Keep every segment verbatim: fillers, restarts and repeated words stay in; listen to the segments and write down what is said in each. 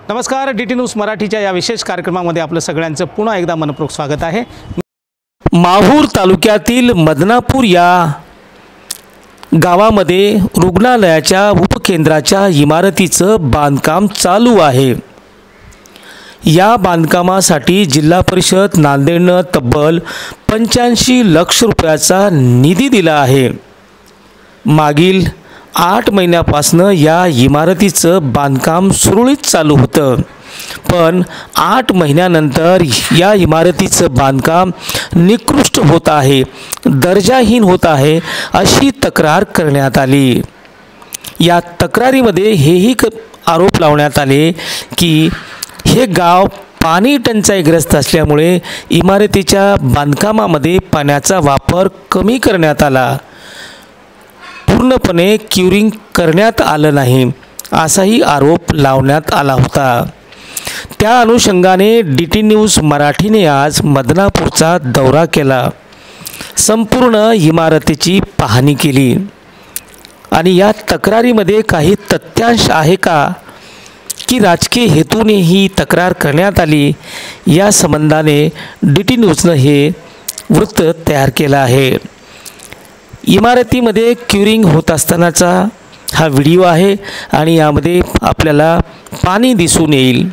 नमस्कार, D T news मराठीच्या या विशेष कार्यक्रमामध्ये आपलं सगळ्यांचं पुन्हा एकदा मनपूर्वक स्वागत आहे। माहूर तालुक्यातील मदनापूर या गावामध्ये रुग्णालयाच्या उपकेंद्राच्या इमारतीचं बांधकाम चालू आहे। या बांधकामासाठी जिल्हा परिषद नांदेडने तब्बल पंच्याऐंशी लाख रुपयाचा निधी दिला आहे। मागील आठ महिन्यापासून या इमारतीचं बांधकाम सुरळीत चालू होतं, पण आठ महिन्यानंतर या इमारतीचं बांधकाम निकृष्ट होत आहे, दर्जाहीन होत आहे अशी तक्रार करण्यात आली। या तक्रारीमध्ये हेही आरोप लावण्यात आले की हे गाव पाणी टंचाईग्रस्त असल्यामुळे इमारतीच्या बांधकामामध्ये पाण्याचा वापर कमी करण्यात आला, पूर्णपणे क्युरिंग करण्यात आलं नाही असाही आरोप लावण्यात आला होता। त्या अनुषंगाने डी टी न्यूज मराठीने आज मदनापूरचा दौरा केला, संपूर्ण इमारतीची पाहणी केली आणि या तक्रारीमध्ये काही तथ्यांश आहे का की राजकीय हेतूने ही तक्रार करण्यात आली, या संबंधाने डी टी न्यूजने हे वृत्त तयार केलं आहे। इमारतीमध्ये क्युरिंग होत असतानाचा हा व्हिडिओ आहे आणि यामध्ये आपल्याला पाणी दिसून येईल।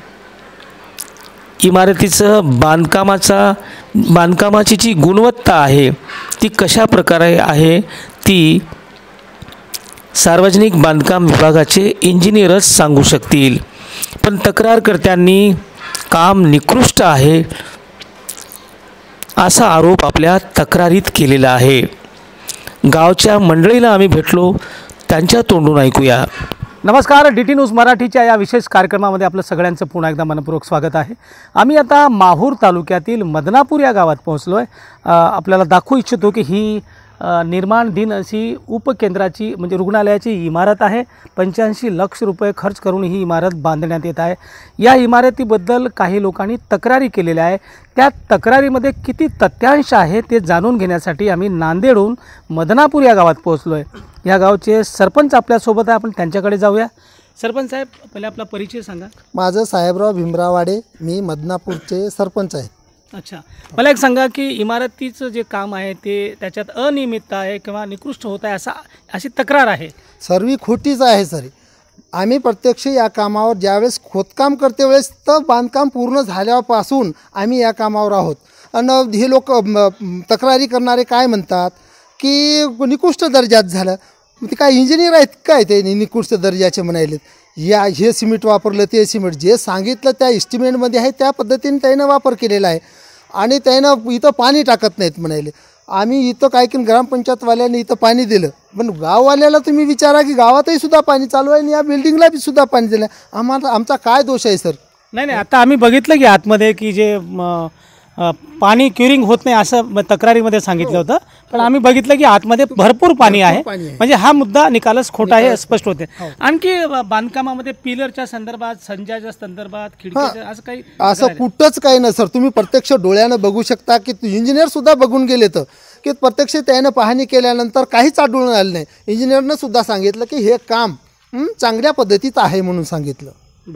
इमारतीचं बांधकामाचा बांधकामाची जी गुणवत्ता आहे ती कशा प्रकारे आहे ती सार्वजनिक बांधकाम विभागाचे इंजिनियरच सांगू शकतील, पण तक्रारकर्त्यांनी काम निकृष्ट आहे असा आरोप आपल्या तक्रारीत केलेला आहे। गावच्या मंडळीला आम्ही भेटलो, त्यांच्या तोंडून ऐकूया। नमस्कार, डी टी न्यूज मराठीच्या या विशेष कार्यक्रमामध्ये आपलं सगळ्यांचं पुन्हा एकदा मनपूर्वक स्वागत आहे। आम्ही आता माहूर तालुक्यातील मदनापूर या गावात पोहोचलो आहे। आपल्याला दाखवू इच्छितो की ही निर्माण दिन अशी उपकेंद्राची म्हणजे रुग्णालयाची इमारत आहे। पंच्याऐंशी लाख रुपये खर्च करून ही इमारत बांधण्यात येत आहे। या इमारतीबद्दल काही लोकांनी तक्रारी केलेल्या आहे, त्या तक्रारीमध्ये किती तथ्यांश आहे ते जाणून घेण्यासाठी आम्ही नांदेडहून मदनापूर या गावात पोहोचलो आहे। या गावचे सरपंच आपल्यासोबत आहे, आपण त्यांच्याकडे जाऊया। सरपंच साहेब, पहिले आपला परिचय सांगा। माझं साहेबराव भीमराव वाडे, मी मदनापूरचे सरपंच आहे। अच्छा, मला एक सांगा की इमारतीचं जे काम आहे ते त्याच्यात अनियमितता आहे किंवा निकृष्ट होत आहे असा अशी तक्रार आहे। सर्व खोटीच आहे सर। आम्ही प्रत्यक्ष या कामावर ज्यावेळेस खोदकाम करते वेळेस तर बांधकाम पूर्ण झाल्यापासून आम्ही या कामावर आहोत आणि हे लोक तक्रारी करणारे काय म्हणतात की निकृष्ट दर्जात झालं। ते काय इंजिनियर आहेत काय ते निकृष्ट दर्जाचे म्हणायलेत? या हे सिमेंट वापरलं, ते सिमेंट जे सांगितलं त्या एस्टिमेटमध्ये आहे त्या पद्धतीने त्यानं वापर केलेला आहे आणि त्यानं इथं पाणी टाकत नाहीत म्हणाले। आम्ही इथं काय की ग्रामपंचायतवाल्याने इथं पाणी दिलं, पण गाववाल्याला तुम्ही विचारा की गावातही सुद्धा पाणी चालू आहे आणि या बिल्डिंगला बी सुद्धा पाणी दिलं। आम्हाला आमचा काय दोष आहे सर? नाही नाही, आता आम्ही बघितलं की आतमध्ये की जे पाणी क्युरिंग होत नाही असं तक्रारीमध्ये सांगितलं होतं, पण आम्ही बघितलं की आतमध्ये भरपूर पाणी आहे, म्हणजे हा मुद्दा निकालच खोटा आहे स्पष्ट होते। आणखी बांधकामामध्ये पिलरच्या संदर्भात, संजाच्या संदर्भात, खिडकीच्या असं काही असं कुठंच काही नाही सर। तुम्ही प्रत्यक्ष डोळ्यानं बघू शकता की इंजिनियर सुद्धा बघून गेले तर की प्रत्यक्ष त्यानं पाहणी केल्यानंतर काहीच आढळून आलं नाही। इंजिनियरनं सुद्धा सांगितलं की हे काम चांगल्या पद्धतीत आहे म्हणून सांगितलं।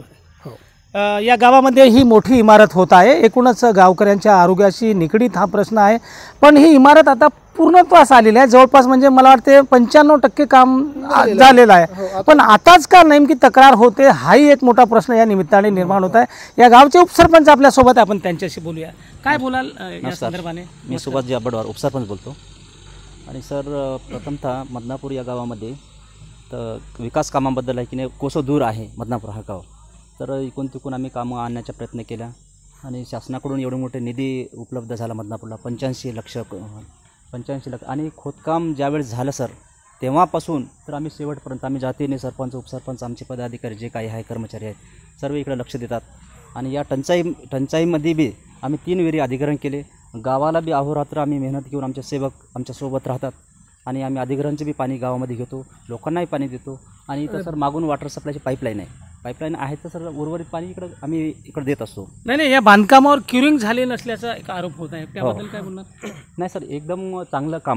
या गावामध्ये ही मोठी इमारत होत आहे, एकूणच गावकऱ्यांच्या आरोग्याशी निगडीत हा प्रश्न आहे, पण ही इमारत आता पूर्णत्वास आलेली आहे, जवळपास म्हणजे मला वाटते पंच्याण्णव टक्के काम झालेलं आहे, पण आताच का नेमकी तक्रार होते हाही एक मोठा प्रश्न या निमित्ताने निर्माण होत आहे। या गावचे उपसरपंच आपल्यासोबत, आपण त्यांच्याशी बोलूया। काय बोलाल या संदर्भाने? मी सुभाष अब्बडवार उपसरपंच बोलतो। आणि सर, प्रथमतः मदनापूर या गावामध्ये तर विकास कामाबद्दल आहे की नाही, कोसो दूर आहे मदनापूर हा गाव, तर इकून तिकून आम्ही कामं आणण्याचा प्रयत्न केला आणि शासनाकडून एवढे मोठे निधी उपलब्ध झाला मदनापूरला, पंच्याऐंशी लक्ष पंच्याऐंशी लाख आणि खोदकाम ज्यावेळेस झालं सर तेव्हापासून तर आम्ही शेवटपर्यंत आम्ही जातीने सरपंच, उपसरपंच, आमचे पदाधिकारी जे काही आहे कर्मचारी आहेत सर्व इकडे लक्ष देतात। आणि या टंचाई टंचाईमध्ये बी आम्ही तीन वेळी अधिग्रहण केले, गावाला बी अहोरात्र आम्ही मेहनत घेऊन आमचे सेवक आमच्यासोबत राहतात आणि आम्ही अधिग्रहणचे बी पाणी गावामध्ये घेतो, लोकांनाही पाणी देतो। आणि इथं सर मागून वॉटर सप्लायची पाईपलाईन आहे, पाईपलाईन आहे तर सर उर्वरित पाणी इकडं आम्ही इकडे देत असतो। नाही नाही, या बांधकामावर क्युरिंग झाले नसल्याचा एक आरोप होत आहे, त्याबद्दल काय बोलणार? नाही सर, एकदम चांगलं काम आहे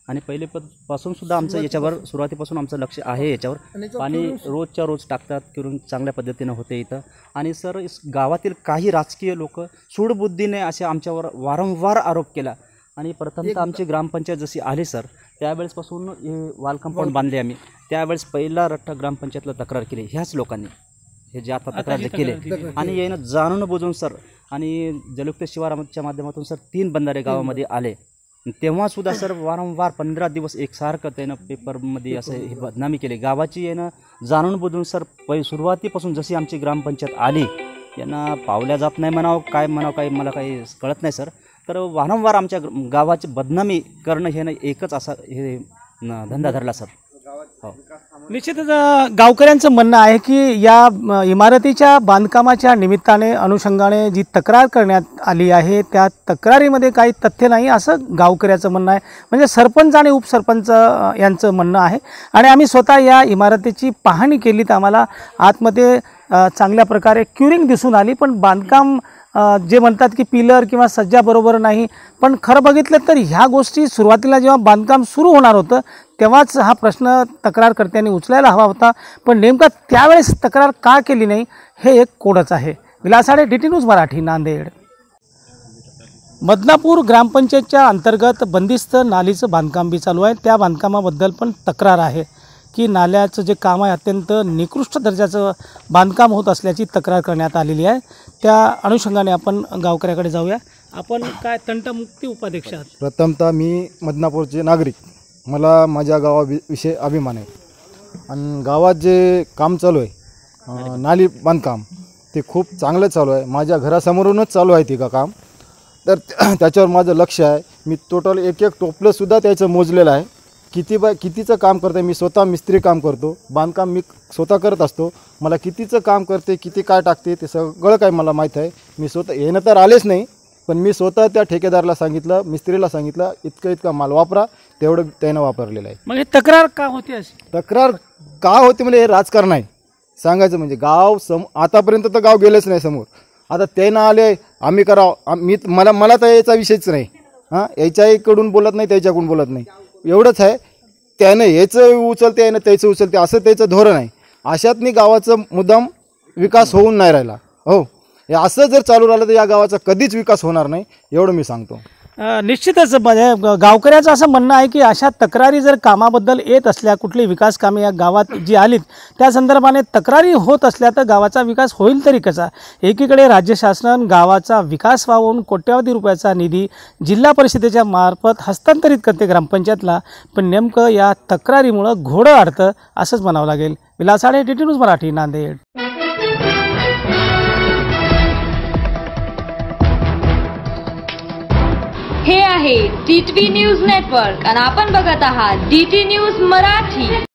आणि पहिले प- पासून सुद्धा आमचं याच्यावर सुरुवातीपासून आमचं लक्ष आहे याच्यावर. पाणी रोजच्या रोज टाकतात किरून चांगल्या पद्धतीनं होते इथं. आणि सर इस गावातील काही राजकीय लोक सूडबुद्धीने असे आमच्यावर वारंवार आरोप केला. आणि प्रथमतः आमची ग्रामपंचायत जशी आली सर त्यावेळेसपासून हे वाल कंपाऊंड बांधले आम्ही. त्यावेळेस पहिला रट्टा ग्रामपंचायतला तक्रार केली ह्याच लोकांनी, हे जे आता तक्रार जे केले. आणि यानं जाणून बुजून सर आणि जलयुक्त शिवाराच्या माध्यमातून सर तीन बंधारे गावामध्ये आले. तेव्हा सुद्धा सर वारंवार पंधरा दिवस एकसारखं त्यानं पेपरमध्ये असं हे बदनामी केली गावाची. यानं जाणून बुजून सर पै सुरुवातीपासून जशी आमची ग्रामपंचायत आली यांना पावल्या जात नाही म्हणावं काय म्हणावं काही मला काही कळत नाही सर. तर वारंवार आमच्या गावाची बदनामी करणं हे एकच असा हे न- धंदा धरला सर. हो निश्चितच अ, गावकऱ्यांचं म्हणणं आहे की या अ, इमारतीच्या बांधकामाच्या निमित्ताने अनुषंगाने जी तक्रार करण्यात आली आहे त्या तक्रारीमध्ये काही तथ्य नाही असं गावकऱ्याचं म्हणणं आहे. म्हणजे सरपंच आणि उपसरपंच अ, यांचं म्हणणं आहे. आणि आम्ही स्वतः या इमारतीची पाहणी केली तर आम्हाला आतमध्ये अ, चांगल्या प्रकारे क्युरिंग दिसून आली, पण बांधकाम अ, जे म्हणतात की पिलर किंवा सज्जा बरोबर नाही. पण खरं बघितलं तर ह्या गोष्टी सुरुवातीला जेव्हा बांधकाम सुरू होणार होतं तेव्हाच हा प्रश्न तक्रारकर्त्यांनी उचलायला हवा होता. पण नेमका त्यावेळेस तक्रार का केली नाही हे एक कोडच आहे. Vilas Ade, D T news Marathi, Nanded. Badnapur ग्रामपंचायतच्या अंतर्गत बंदिस्त नालीचं बांधकाम बी चालू आहे. त्या बांधकामाबद्दल पण तक्रार आहे की नाल्याचं जे काम आहे अत्यंत निकृष्ट दर्जाचं बांधकाम होत असल्याची तक्रार करण्यात आलेली आहे. त्या अनुषंगाने आपण गावकऱ्याकडे जाऊया. आपण काय तंटमुक्ती उपाध्यक्ष आहात? प्रथमतः मी बदनापूरचे नागरिक, मला माझ्या गावाविषयी अभिमान आहे. आणि गावात जे काम चालू आहे अं, नाली बांधकाम ते खूप चांगलं चालू आहे. माझ्या घरासमोरूनच चालू आहे ते का काम. तर त्याच्यावर माझं लक्ष आहे. मी टोटल एक एक टोपलंसुद्धा त्याचं मोजलेलं आहे. किती बाय कितीचं काम करते. मी स्वतः मिस्त्री काम करतो, बांधकाम मी स्वतः करत असतो. मला कितीचं काम करते, किती काय टाकते ते सगळं काय मला माहीत आहे. मी स्वतः येणं तर आलेच नाही, पण मी स्वतः त्या ठेकेदाराला सांगितलं, मिस्त्रीला सांगितलं इतकं इतका माल वापरा, तेवढं त्यानं वापरलेलं आहे. मग हे तक्रार का होती अशी? तक्रार का होते म्हणजे हे राजकारण आहे सांगायचं म्हणजे. गाव सम आतापर्यंत तर गाव गेलंच नाही समोर. आता त्यानं आले आम्ही करावं, मी मला मला तर याचा विषयच नाही. हां, याच्याकडून बोलत नाही, त्याच्याकडून बोलत नाही, एवढंच आहे. त्यानं याचं उचलते, यानं त्याचं उचलते, असं त्याचं धोरण आहे. अशातनी गावाचं मुद्दाम विकास होऊन नाही राहिला. हो, हे असं जर चालू राहिलं तर या गावाचा कधीच विकास होणार नाही, एवढं मी सांगतो. अ, निश्चितच म्हणजे गावकऱ्याचं असं म्हणणं आहे की अशा तक्रारी जर कामाबद्दल येत असल्या, कुठली विकास कामे या गावात जी आलीत त्या संदर्भाने तक्रारी होत असल्या तर गावाचा विकास होईल तरी कसा? एकीकडे राज्य शासन गावाचा विकास व्हावून कोट्यावधी रुपयाचा निधी जिल्हा परिषदेच्या मार्फत हस्तांतरित करते ग्रामपंचायतला, पण नेमकं या तक्रारीमुळं घोडं अडतं असंच म्हणावं लागेल. Vilas Ade, D T news Marathi, Nanded. हे आहे D T V news network आणि आपण बघत आहात डी टी न्यूज मराठी.